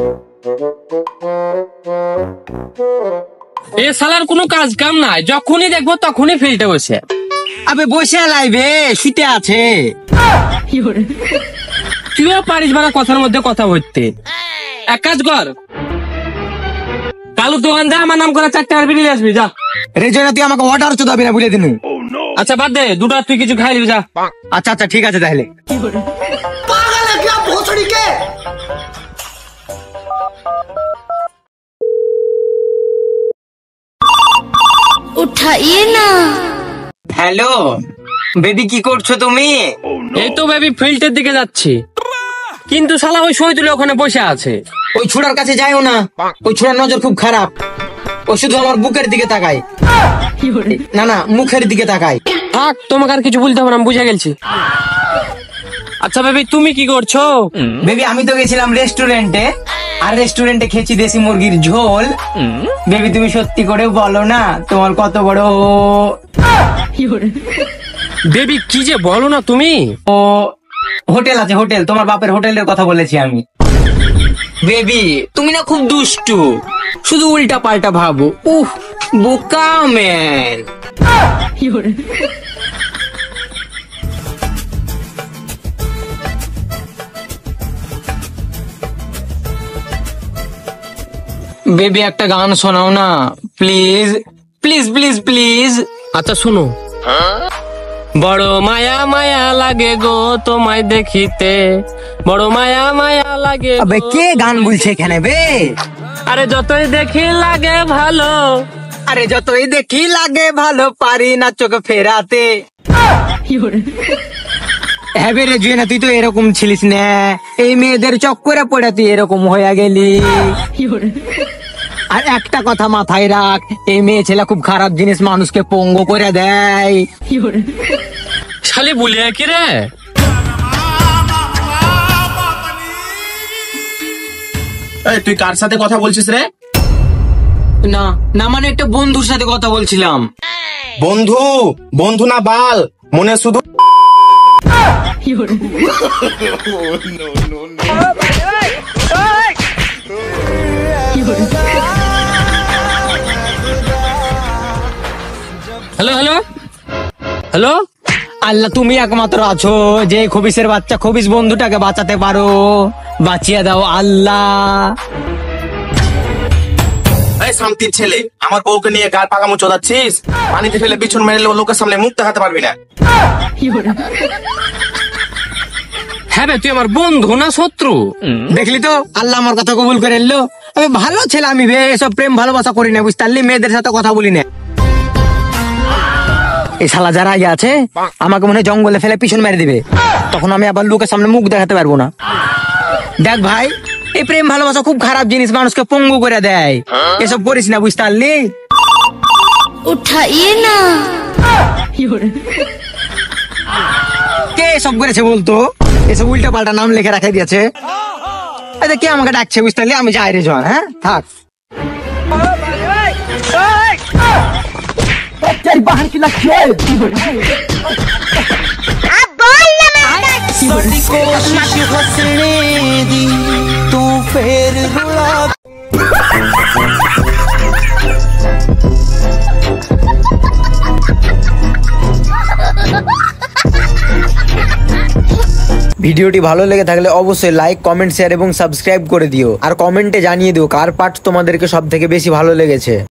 এ শালার কোনো কাজ কাম নাই, যখনই দেখবো তখনই ফিল্ডে বসে। আবে বসে লাইবে শুতে আছে। তুইও পারিস বারা কথার মধ্যে কথা বলতে। এক কাজ কর, কালু দোকান যা, আমার নাম করে 4টা আর বিরিয়ানি আসবি যা। রে জয়না তুই আমাকে অর্ডার চোদাবি না বলে দিনু। আচ্ছা বাদ দে, দুটো তুই কিছু খাই নিবি যা। আচ্ছা আচ্ছা ঠিক আছে তাহলে। उठाइए ना। হ্যালো বেবি, কি করছো তুমি? এই তো বেবি ফিল্ডের দিকে যাচ্ছি, কিন্তু শালা ওই শহীদুল ওখানে বসে আছে। ওই ছোড়ার কাছে যাইও না, ওই ছোড়ার নজর খুব খারাপ। ও শুধু আমার বুকের দিকে তাকায়, না না মুখের দিকে তাকায়। থাক, তোমাকে আর কিছু বলতে হবে না, আমি বুঝে গেছি। আচ্ছা বেবি তুমি কি করছো? বেবি আমি তো গেছিলাম রেস্টুরেন্টে, আর রেস্টুরেন্টে খেয়েছি দেশি মুরগির ঝোল। বেবি তুমি সত্যি করে বলো না তোমার কত বড় বেবি কি যে বলো না তুমি। ও হোটেল আছে, হোটেল, তোমার বাপের হোটেলের কথা বলেছি আমি। বেবি তুমি না খুব দুষ্টু, শুধু উল্টা পাল্টা ভাবো। উহ বোকা ম্যান। বেবি একটা গান শোনাও না প্লিজ, প্লিজ প্লিজ প্লিজ। আচ্ছা শোনো। বড় মায়া মায়া লাগে গো তোমায় দেখিতে, বড় মায়া মায়া লাগে। আবে কে গান বলছে এখানে বে? আরে যতই দেখি লাগে ভালো, আরে যতই দেখি লাগে ভালো, পারি না চোখে ফেরাতে। হ্যাঁ বে রে জুয়েনা, তুই তো এরকম ছিলিস না, এই মেয়েদের চক্করে পড়ে তুই এরকম হয়ে গেলি। আর একটা কথা মাথায় রাখ, এই মেয়ে ছেলে খুব খারাপ জিনিস, মানুষকে পঙ্গু করে দেয়। শালি বলিয়া কি রে? তুই কার সাথে কথা বলছিস রে? না না মানে একটা বন্ধুর সাথে কথা বলছিলাম। বন্ধু? বন্ধু না বাল, মনে শুধু হ্যালো হ্যালো হ্যালো। আল্লাহ তুমি একমাত্র আছো যে খবিসের বাচ্চা খবিস বন্ধুটাকে বাঁচাতে পারো, বাঁচিয়ে দাও আল্লাহ। এই শান্তির ছেলে, আমার বউকে নিয়ে গার পাকামো চোদাচ্ছিস? পানিতে ফেলে পিছন মেরে লোকের সামনে মুখ দেখাতে পারবি না। হ্যাঁ বে, তুই আমার বন্ধু না শত্রু? দেখলি তো আল্লাহ আমার কথা কবুল করে এলো। আমি ভালো ছেলে, আমি বে এসব প্রেম ভালোবাসা করি না, বুঝতে পারলি? মেয়েদের সাথে কথা বলি না। এই শালা যারা আগে আছে আমাকে মনে হয় জঙ্গলে ফেলে পিছন মেরে দিবে, তখন আমি আবার লোকের সামনে মুখ দেখাতে পারবো না। দেখ ভাই, এই প্রেম ভালোবাসা খুব খারাপ জিনিস, মানুষকে পঙ্গু করে দেয়। এসব করিস না, বুঝতে পারলি? उठाइए ना। কে এসব করেছে বলতো? এসব উল্টা পাল্টা নাম লিখে রাখে দিয়েছে। আচ্ছা কে আমাকে ডাকছে, বুঝতে পারলি? আমি যাই রে জন, হ্যাঁ থাক। বাহার কি লাগছে? ভিডিওটি ভালো লেগে থাকলে অবশ্যই লাইক, কমেন্ট, শেয়ার এবং সাবস্ক্রাইব করে দিও। আর কমেন্টে জানিয়ে দিও কার পার্ট তোমাদেরকে সব থেকে বেশি ভালো লেগেছে।